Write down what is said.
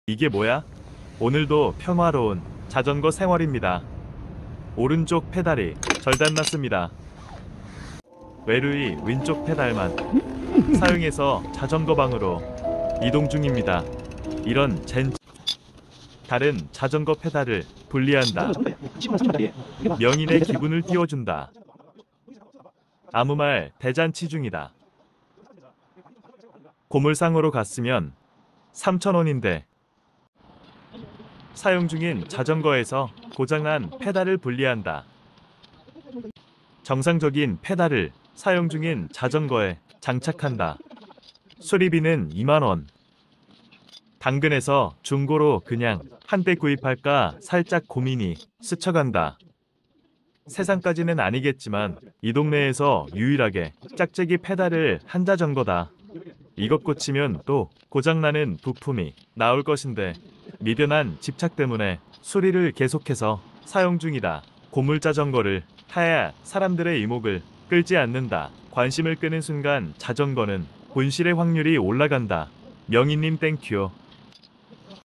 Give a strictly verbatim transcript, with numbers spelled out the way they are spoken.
이게 뭐야? 오늘도 평화로운 자전거 생활입니다. 오른쪽 페달이 절단났습니다. 외루이 왼쪽 페달만 사용해서 자전거 방으로 이동 중입니다. 이런 젠 다른 자전거 페달을 분리한다. 명인의 기분을 띄워준다. 아무 말 대잔치 중이다. 고물상으로 갔으면 삼천 원인데 사용 중인 자전거에서 고장난 페달을 분리한다. 정상적인 페달을 사용 중인 자전거에 장착한다. 수리비는 이만 원. 당근에서 중고로 그냥 한 대 구입할까 살짝 고민이 스쳐간다. 세상까지는 아니겠지만 이 동네에서 유일하게 짝짝이 페달을 한 자전거다. 이것 고치면 또 고장나는 부품이 나올 것인데 미련한 집착 때문에 수리를 계속해서 사용 중이다. 고물 자전거를 타야 사람들의 이목을 끌지 않는다. 관심을 끄는 순간 자전거는 본실의 확률이 올라간다. 명인님 땡큐.